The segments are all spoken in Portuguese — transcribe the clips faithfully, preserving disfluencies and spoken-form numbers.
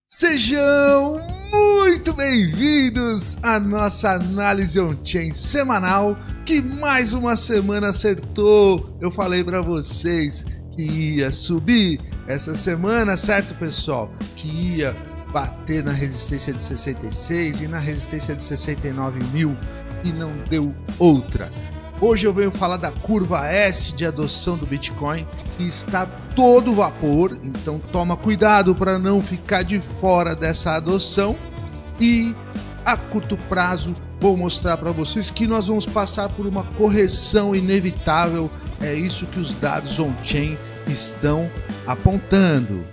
Sejam muito bem-vindos à nossa análise on-chain semanal, que mais uma semana acertou. Eu falei para vocês que ia subir essa semana, certo, pessoal? Que ia bater na resistência de sessenta e seis e na resistência de sessenta e nove mil e não deu outra. Hoje eu venho falar da curva S de adoção do Bitcoin, que está todo vapor, então toma cuidado para não ficar de fora dessa adoção. E a curto prazo vou mostrar para vocês que nós vamos passar por uma correção inevitável, é isso que os dados on-chain estão apontando.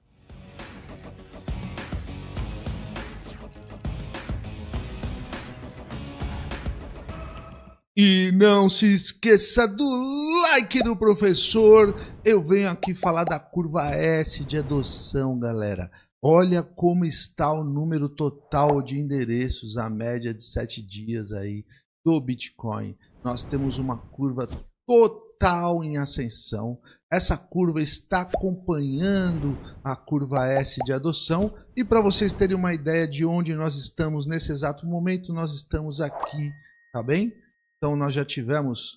E não se esqueça do like do professor. Eu venho aqui falar da curva S de adoção, galera. Olha como está o número total de endereços, a média de sete dias aí do Bitcoin. Nós temos uma curva total em ascensão. Essa curva está acompanhando a curva S de adoção. E para vocês terem uma ideia de onde nós estamos nesse exato momento, nós estamos aqui, tá bem? Então nós já tivemos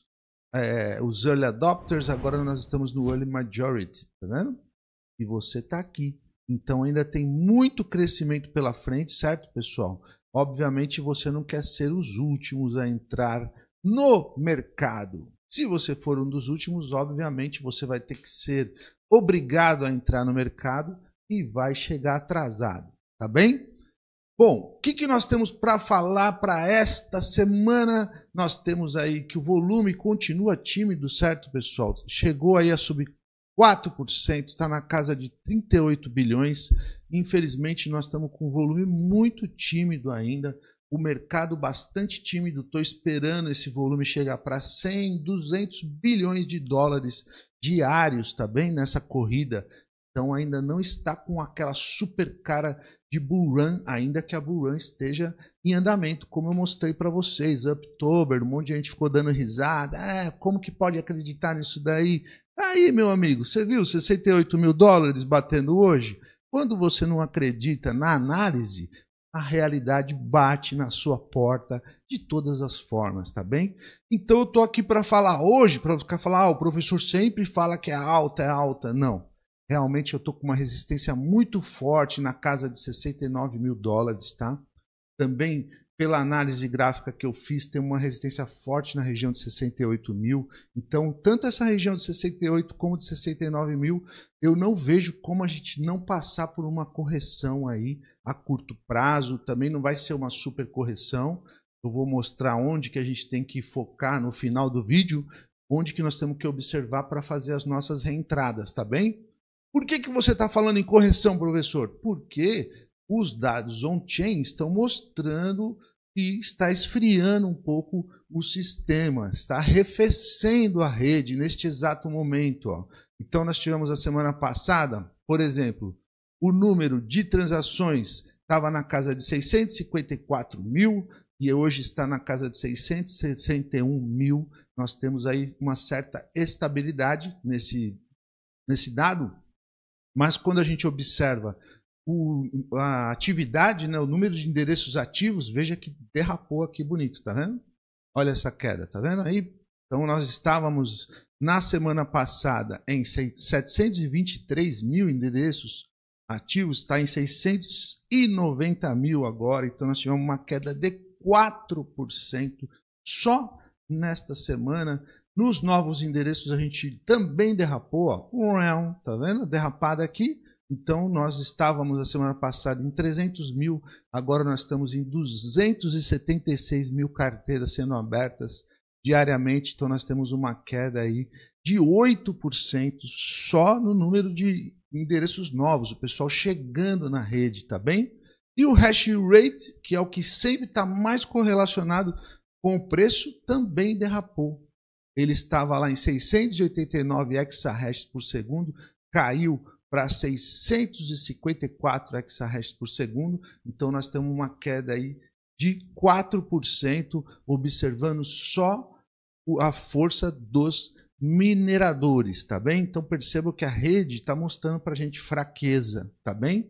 é, os Early Adopters, agora nós estamos no Early Majority, tá vendo? E você está aqui. Então ainda tem muito crescimento pela frente, certo, pessoal? Obviamente você não quer ser os últimos a entrar no mercado. Se você for um dos últimos, obviamente você vai ter que ser obrigado a entrar no mercado e vai chegar atrasado, tá bem? Bom, o que, que nós temos para falar para esta semana? Nós temos aí que o volume continua tímido, certo, pessoal? Chegou aí a subir quatro por cento, está na casa de trinta e oito bilhões. Infelizmente, nós estamos com um volume muito tímido ainda. O mercado bastante tímido. Estou esperando esse volume chegar para cem, duzentos bilhões de dólares diários, tá bem? Nessa corrida. Então ainda não está com aquela super cara de bull run, ainda que a bull run esteja em andamento, como eu mostrei para vocês, Uptober, um monte de gente ficou dando risada, é, como que pode acreditar nisso daí? Aí, meu amigo, você viu sessenta e oito mil dólares batendo hoje? Quando você não acredita na análise, a realidade bate na sua porta de todas as formas, tá bem? Então eu tô aqui para falar hoje, para ficar falar, ah, o professor sempre fala que é alta, é alta, não. Realmente eu estou com uma resistência muito forte na casa de sessenta e nove mil dólares, tá? Também, pela análise gráfica que eu fiz, tem uma resistência forte na região de sessenta e oito mil. Então, tanto essa região de sessenta e oito como de sessenta e nove mil, eu não vejo como a gente não passar por uma correção aí a curto prazo. Também não vai ser uma super correção. Eu vou mostrar onde que a gente tem que focar no final do vídeo, onde que nós temos que observar para fazer as nossas reentradas, tá bem? Por que que você está falando em correção, professor? Porque os dados on-chain estão mostrando que está esfriando um pouco o sistema, está arrefecendo a rede neste exato momento. Ó. Então nós tivemos a semana passada, por exemplo, o número de transações estava na casa de seiscentos e cinquenta e quatro mil e hoje está na casa de seiscentos e sessenta e um mil. Nós temos aí uma certa estabilidade nesse, nesse dado. Mas quando a gente observa o, a atividade, né, o número de endereços ativos, veja que derrapou aqui bonito, tá vendo? Olha essa queda, tá vendo aí? Então nós estávamos na semana passada em setecentos e vinte e três mil endereços ativos, está em seiscentos e noventa mil agora, então nós tivemos uma queda de quatro por cento só nesta semana. Nos novos endereços a gente também derrapou, ó, tá vendo? Derrapada aqui. Então nós estávamos a semana passada em trezentos mil, agora nós estamos em duzentos e setenta e seis mil carteiras sendo abertas diariamente. Então nós temos uma queda aí de oito por cento só no número de endereços novos, o pessoal chegando na rede, tá bem? E o hash rate, que é o que sempre está mais correlacionado com o preço, também derrapou. Ele estava lá em seiscentos e oitenta e nove exahashes por segundo, caiu para seiscentos e cinquenta e quatro exahashes por segundo. Então nós temos uma queda aí de quatro por cento, observando só a força dos mineradores, tá bem? Então perceba que a rede está mostrando para a gente fraqueza, tá bem?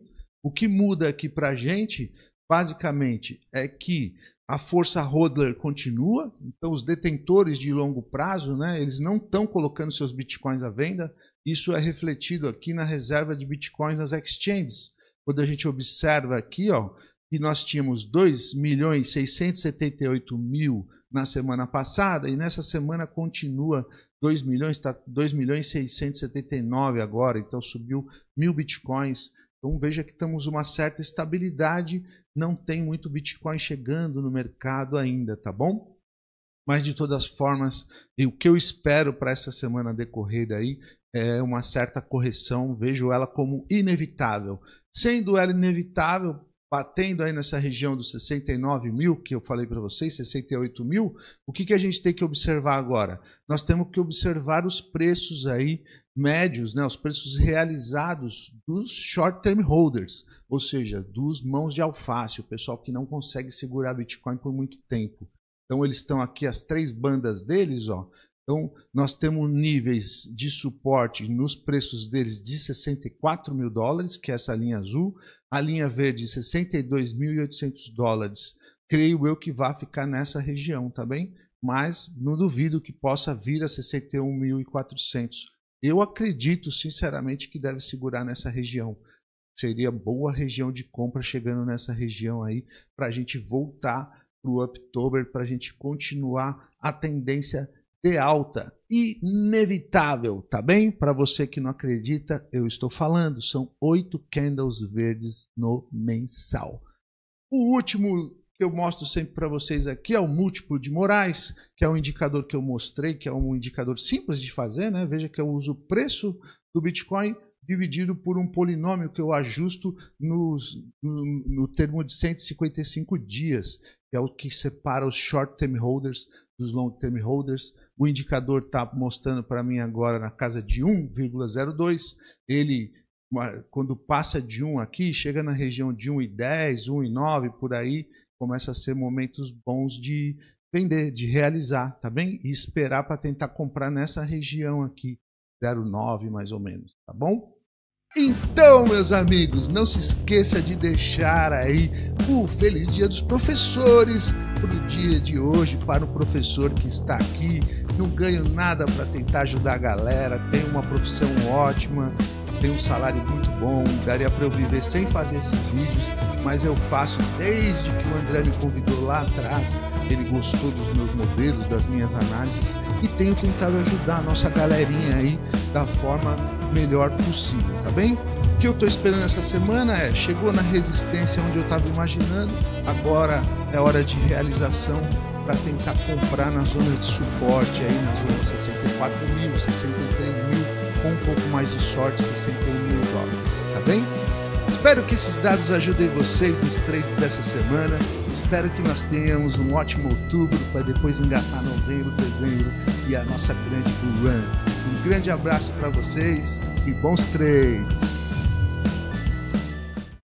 O que muda aqui para a gente, basicamente, é que a força hodler continua, então os detentores de longo prazo, né, eles não estão colocando seus bitcoins à venda. Isso é refletido aqui na reserva de bitcoins nas exchanges. Quando a gente observa aqui, ó, que nós tínhamos dois milhões seiscentos e setenta e oito mil na semana passada, e nessa semana continua dois milhões, está dois milhões seiscentos e setenta e nove agora, então subiu mil bitcoins. Então veja que temos uma certa estabilidade, não tem muito Bitcoin chegando no mercado ainda, tá bom? Mas de todas formas, o que eu espero para essa semana decorrida aí é uma certa correção, vejo ela como inevitável. Sendo ela inevitável, batendo aí nessa região dos sessenta e nove mil, que eu falei para vocês, sessenta e oito mil, o que, que a gente tem que observar agora? Nós temos que observar os preços aí médios, né, os preços realizados dos short-term holders, ou seja, dos mãos de alface, o pessoal que não consegue segurar Bitcoin por muito tempo. Então eles estão aqui, as três bandas deles, ó. Então nós temos níveis de suporte nos preços deles de sessenta e quatro mil dólares, que é essa linha azul, a linha verde sessenta e dois mil e oitocentos dólares. Creio eu que vai ficar nessa região, tá bem? Mas não duvido que possa vir a sessenta e um mil e quatrocentos. Eu acredito, sinceramente, que deve segurar nessa região. Seria boa região de compra chegando nessa região aí, para a gente voltar para o Uptober, para a gente continuar a tendência de alta. Inevitável, tá bem? Para você que não acredita, eu estou falando. São oito candles verdes no mensal. O último que eu mostro sempre para vocês aqui é o múltiplo de Morais, que é um indicador que eu mostrei, que é um indicador simples de fazer, né? Veja que eu uso o preço do Bitcoin dividido por um polinômio que eu ajusto nos, no, no termo de cento e cinquenta e cinco dias, que é o que separa os short-term holders dos long-term holders. O indicador está mostrando para mim agora na casa de um vírgula zero dois. Ele, quando passa de um aqui, chega na região de um vírgula dez, um vírgula nove, por aí, começa a ser momentos bons de vender, de realizar, tá bem? E esperar para tentar comprar nessa região aqui, zero vírgula nove mais ou menos, tá bom? Então, meus amigos, não se esqueça de deixar aí o Feliz Dia dos Professores para o dia de hoje, para o professor que está aqui. Não ganho nada para tentar ajudar a galera, tenho uma profissão ótima, tenho um salário muito bom, daria para eu viver sem fazer esses vídeos, mas eu faço desde que o André me convidou lá atrás. Ele gostou dos meus modelos, das minhas análises, e tenho tentado ajudar a nossa galerinha aí da forma melhor possível, tá bem? O que eu estou esperando essa semana é, chegou na resistência onde eu estava imaginando, agora é hora de realização para tentar comprar na zona de suporte, aí na zona de sessenta e quatro mil, sessenta e três mil, com um pouco mais de sorte, sessenta e um mil dólares, tá bem? Espero que esses dados ajudem vocês nos trades dessa semana. Espero que nós tenhamos um ótimo outubro para depois engatar novembro, dezembro e a nossa grande bull run. Um grande abraço para vocês e bons trades!